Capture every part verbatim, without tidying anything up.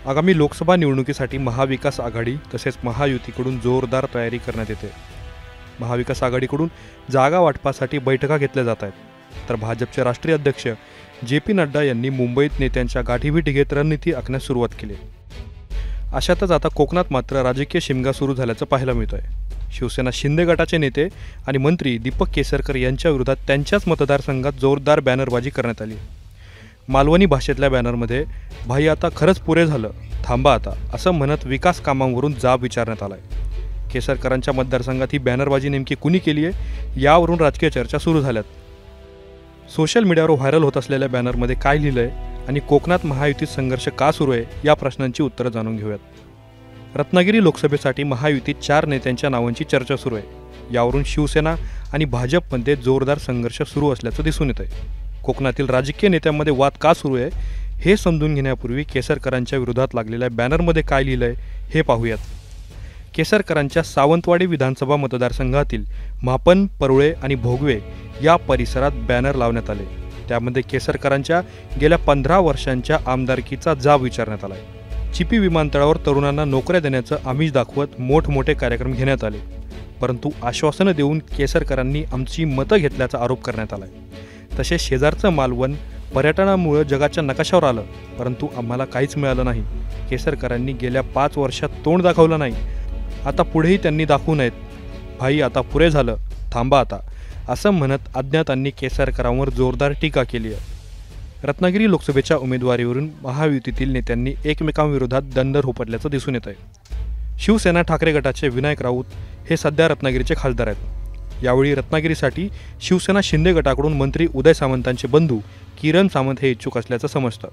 आगामी लोकसभा निवडणुकीसाठी महाविकास आघाडी तसेच महायुतीकडून जोरदार तयारी करण्यात येते। महाविकास आघाडीकडून जागा वाटपासाठी बैठका घेतल्या जात आहेत, तर भाजपचे राष्ट्रीय अध्यक्ष जे पी नड्डा यांनी मुंबईत नेत्यांच्या गाठीभेटी घेत रणनीती आखण्यास सुरुवात केली। अशातच आता कोकणात मात्र राजकीय शिमगा सुरू झाल्याचं पाहायला मिळतंय। शिवसेना शिंदे गटाचे नेते आणि मंत्री दीपक केसरकर यांच्या विरोधात त्यांच्याच मतदारसंघात जोरदार बॅनरबाजी करण्यात आली। मालवणी भाषेतल्या बॅनरमध्ये भाई आता खरंच पुरे झालं, थांबा आता असं म्हणत विकास कामांवरून जाब विचारण्यात आलाय। केसरकरांच्या मतदारसंघात ही बॅनरबाजी नेमकी कुणी केली आहे यावरून राजकीय चर्चा सुरू झाल्यात। सोशल मीडियावर व्हायरल होत असलेल्या बॅनरमध्ये काय लिहिलंय आणि कोकणात महायुतीत संघर्ष का सुरू आहे या प्रश्नांची उत्तरं जाणून घेऊयात। रत्नागिरी लोकसभेसाठी महायुतीत चार नेत्यांच्या नावांची चर्चा सुरू आहे। यावरून शिवसेना आणि भाजपमध्ये जोरदार संघर्ष सुरू असल्याचं दिसून येत आहे। कोकणातील राजकीय नेत्यांमध्ये वाद का सुरू आहे हे समजून घेण्यापूर्वी केसरकरांच्या विरोधात लागलेल्या बॅनरमध्ये काय लिहिलंय हे पाहूयात। केसरकरांच्या सावंतवाडी विधानसभा मतदारसंघातील मापन, परुळे आणि भोगवे या परिसरात बॅनर लावण्यात आले। त्यामध्ये केसरकरांच्या गेल्या पंधरा वर्षांच्या आमदारकीचा जाब विचारण्यात आलाय। चिपी विमानतळावर तरुणांना नोकऱ्या देण्याचं आमिष दाखवत मोठमोठे कार्यक्रम घेण्यात आले, परंतु आश्वासनं देऊन केसरकरांनी आमची मतं घेतल्याचा आरोप करण्यात आलाय। तसेच शेजारचं मालवण पर्यटनामुळे जगाच्या नकाशावर आलं, परंतु आम्हाला काहीच मिळालं नाही। केसरकरांनी गेल्या पाच वर्षात तोंड दाखवलं नाही, आता पुढेही त्यांनी दाखवू नयेत। भाई आता पुरे झालं, थांबा आता असं म्हणत अज्ञातांनी केसरकरांवर जोरदार टीका केली आहे। रत्नागिरी लोकसभेच्या उमेदवारीवरून महायुतीतील नेत्यांनी एकमेकांविरोधात दंड उपटल्याचं दिसून येत आहे। शिवसेना ठाकरे गटाचे विनायक राऊत हे सध्या रत्नागिरीचे खासदार आहेत। यावेळी रत्नागिरीसाठी शिवसेना शिंदे गटाकडून मंत्री उदय सामंतांचे बंधू किरण सामंत हे इच्छुक असल्याचं समजतं।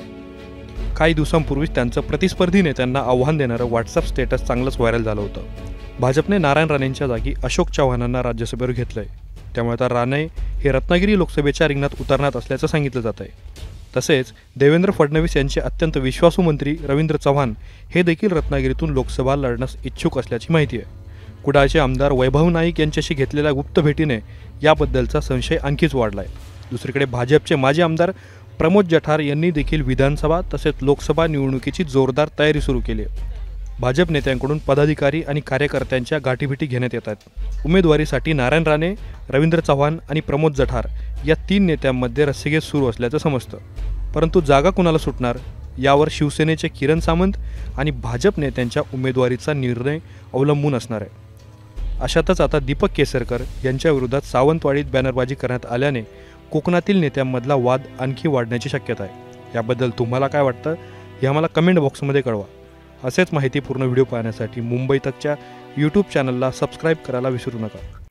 काही दिवसांपूर्वीच त्यांचं प्रतिस्पर्धी नेत्यांना आव्हान देणारं व्हॉट्सअप स्टेटस चांगलंच व्हायरल झालं होतं। भाजपने नारायण राणेंच्या जागी अशोक चव्हाणांना राज्यसभेवर घेतलंय, त्यामुळे आता राणे हे रत्नागिरी लोकसभेच्या रिंगणात उतरणार असल्याचं सांगितलं जात आहे। तसेच देवेंद्र फडणवीस यांचे अत्यंत विश्वासू मंत्री रवींद्र चव्हाण हे देखील रत्नागिरीतून लोकसभा लढण्यास इच्छुक असल्याची माहिती आहे। कुडाळचे आमदार वैभव नाईक यांच्याशी घेतलेल्या गुप्त भेटीने याबद्दलचा संशय आणखीच वाढलाय। दुसरीकडे भाजपचे माजी आमदार प्रमोद जठार यांनी देखील विधानसभा तसेच लोकसभा निवडणुकीची जोरदार तयारी सुरू केली आहे। भाजप नेत्यांकडून पदाधिकारी आणि कार्यकर्त्यांच्या गाठीभेटी घेण्यात येतात। उमेदवारीसाठी नारायण राणे, रवींद्र चव्हाण आणि प्रमोद जठार या तीन नेत्यांमध्ये रस्सीखेच सुरू असल्याचं समजतं, परंतु जागा कुणाला सुटणार यावर शिवसेनेचे किरण सामंत आणि भाजप नेत्यांच्या उमेदवारीचा निर्णय अवलंबून असणार आहे। अशातच आता दीपक केसरकर यांच्या विरोधात सावंतवाडीत बॅनरबाजी करण्यात आल्याने कोकणातील नेत्यांमधला वाद आणखी वाढण्याची शक्यता आहे। याबद्दल तुम्हाला काय वाटतं हे आम्हाला कमेंट बॉक्समध्ये कळवा। असेच माहितीपूर्ण व्हिडिओ पाहण्यासाठी मुंबई तकच्या यूट्यूब चॅनलला सबस्क्राईब करायला विसरू नका।